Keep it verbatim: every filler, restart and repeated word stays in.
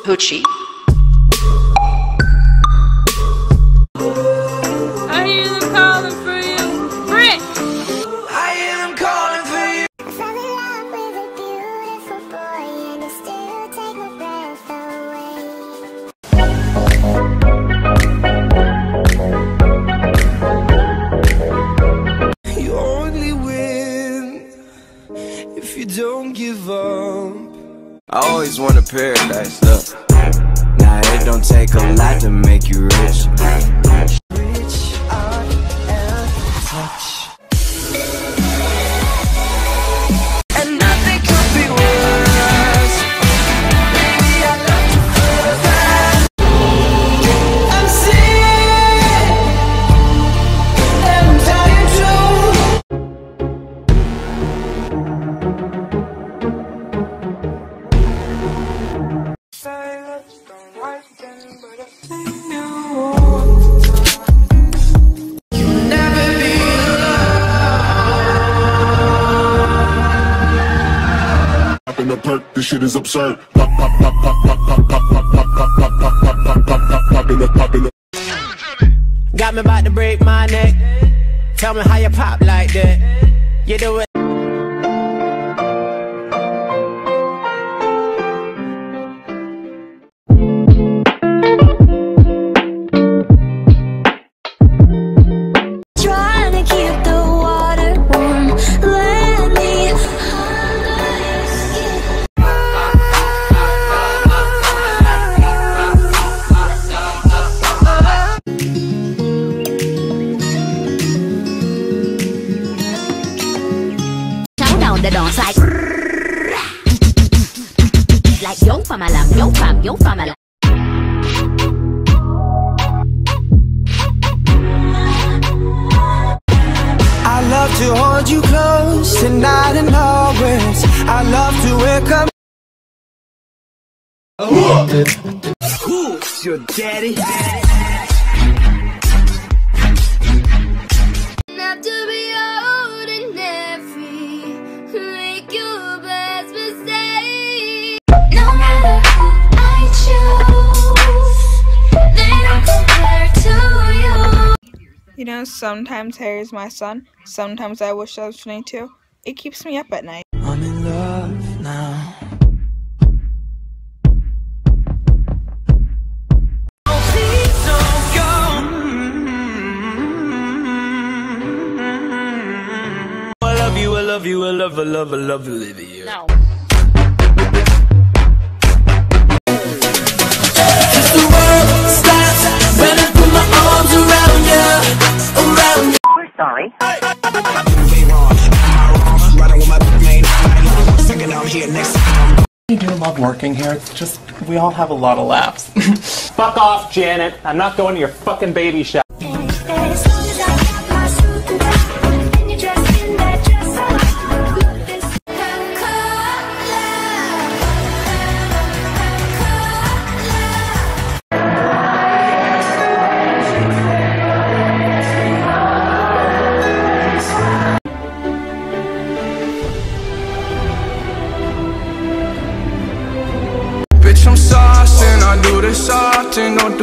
Hoochie. I hear them calling for you, Brit. I hear them calling for you. I fell in love with a beautiful boy, and it still take my breath away. You only win if you don't give up. I always want a paradise, look. Nah, it don't take a lot to make you rich. Rich out and touch. And nothing could be worse. Baby, I love you further. I'm sick, and I'm telling in the perk, this shit is absurd. Pop, pop, pop, pop, pop, pop, pop, pop, pop, pop, pop, pop, pop, pop, pop, pop in the pop in the. Got me about to break my neck. Tell me how you pop like that. You do it. Trying to keep the water warm. Let me under your skin. Countdown the dance like like yo fa malam, yo fam, yo fa malam. I love to hold you close tonight and always. I love to wake up. Who's your daddy? Not to be ordinary, make your best mistake. No matter who I choose, they don't compare to you. You know, sometimes Harry's my son. Sometimes I wish I was twenty-two. It keeps me up at night. I'm in love now. Oh, please don't go. I love you, I love you, I love, I love, I love, I love you. No. Cause the world stops when I put my arms around you, around you. We're sorry. I do love working here. It's just, we all have a lot of laughs. Fuck off, Janet. I'm not going to your fucking baby shower. As long as I got my suit and tie, and you're dressed in that dress, I love this. Bitch, I'm saucing, I do this often, don't do